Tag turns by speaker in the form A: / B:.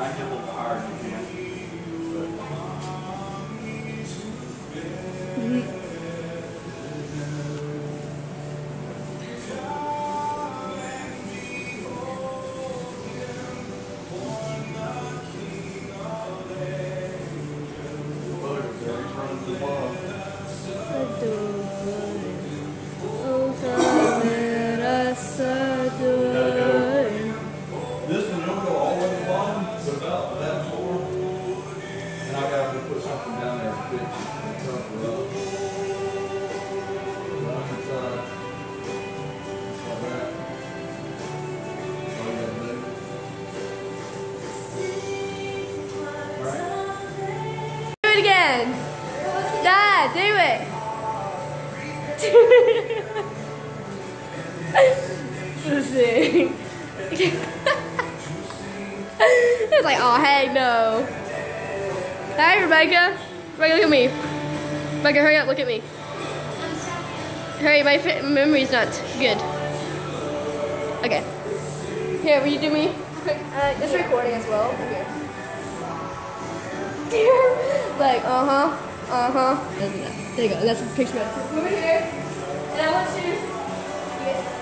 A: might get a little tired, you can. This one, you'll go all the way to the bottom, so about that floor. And I gotta put something down there to fix it and cover it up. One side. Like that. All you gotta do. Alright?
B: Do it again. Dad, do it. Let's see. It's like, oh heck no. Hey Rebecca. Rebecca, look at me. Rebecca, hurry up, look at me. Hurry, my memory's not good. Okay. Here, will you do me?
C: It's recording as well.
B: Here. Like, there you go, that's a picture of it. Over here. And I want you.